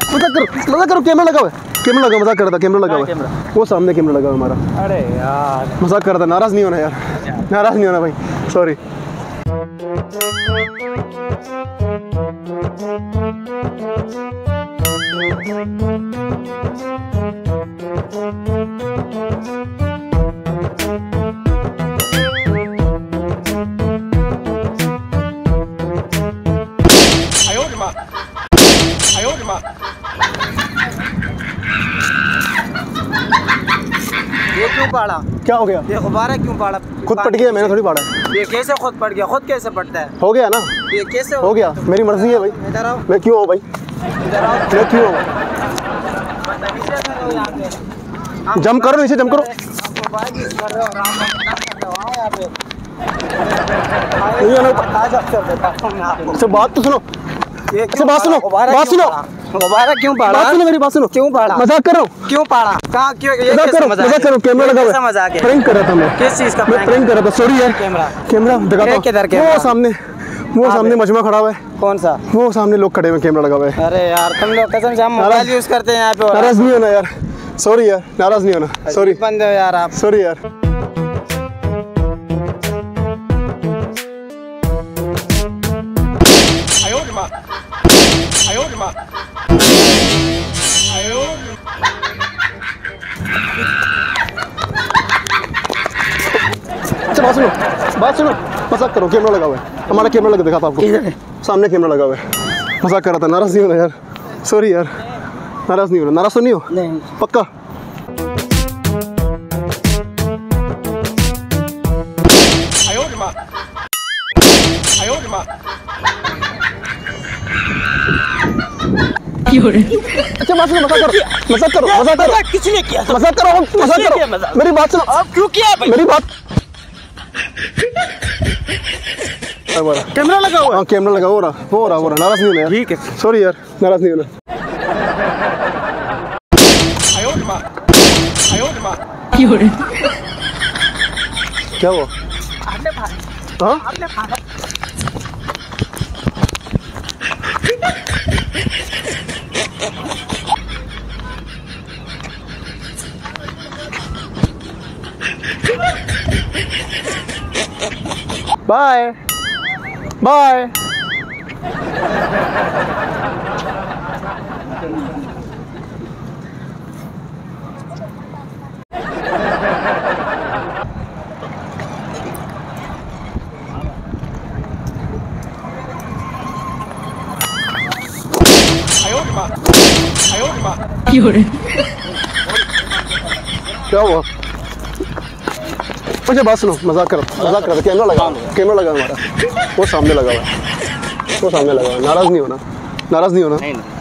मजाक करो, कैमरा लगा हुआ है, कैमरा लगा, मजाक कर रहा था, कैमरा लगा हुआ है, वो सामने कैमरा लगा हुआ हमारा। अरे यार मजाक कर रहा था, नाराज नहीं होना यार, नाराज नहीं होना भाई, सॉरी। ये क्यों पाड़ा? क्या हो गया? ये गुब्बारा क्यों पाड़ा? खुद पट गया, मैंने थोड़ी पाड़ा है। ये कैसे खुद पट गया? खुद कैसे पटता है? हो गया ना, ये कैसे हो गया, मेरी मर्जी है भाई। इधर आओ, मैं क्यों हूँ भाई, इधर आओ, मैं क्यों हूँ? जम करो, नीचे जम करो। अच्छा बात तो सुनो, अच्छा बात सुनो, बात सुनो, गुब्बारा क्यों पाड़ा? बात सुनो, मेरी बात सुनो। क्यों पाड़ा? मजाक कर रहा हूँ। क्यों पाड़ा? कहाँ क्यों? ये मजाक कैसे करो, मजाक मजाक करो, कैमरा लगा हुआ है। मजाक है? प्रैंक कर रहा था मैं। किस चीज का मैं प्रैंक कर रहा था, सॉरी यार। कैमरा दिखाता हूँ। किधर कैमरा? वो सामने, वो सामने मजमा खड़ा हुआ है। कौन सा? वो सामने लोग खड़े हुए, कैमरा लगा हुआ है। अरे यार तुम लोग कसम से हम मोबाइल यूज करते हैं यहाँ पे। नाराज नहीं होना यार, सॉरी यार, नाराज नहीं होना, सॉरी। बंद हो यार आप। सॉरी यार। अच्छा बात सुनो, बात सुनो, मजाक करो, कैमरा लगा हुआ है, हमारा कैमरा लगा, दिखाता आपको, सामने कैमरा लगा हुआ है। मजाक कर रहा था, नाराज नहीं होना यार, सॉरी यार, नाराज नहीं होना। नाराज तो नहीं हो? नहीं। पक्का? अच्छा बात सुनो, मजाक करो, मजाक करो, मजाक करो। किसने किया? मजाक करो, मजाक करो, मेरी बात सुनो। आप क्यों किया भाई? मेरी बात, कैमरा लगा हुआ है। हाँ कैमरा लगा, हो रहा, नाराज नहीं होना यार। ठीक है, सॉरी यार, नाराज नहीं होना। क्या हुआ? हाँ बाय बाय। क्या हुआ? मुझे बात सुनो, मजाक करो, कैमरा लगा हमारा, वो सामने लगा हुआ है, वो सामने लगा हुआ है, नाराज नहीं होना, नाराज नहीं होना।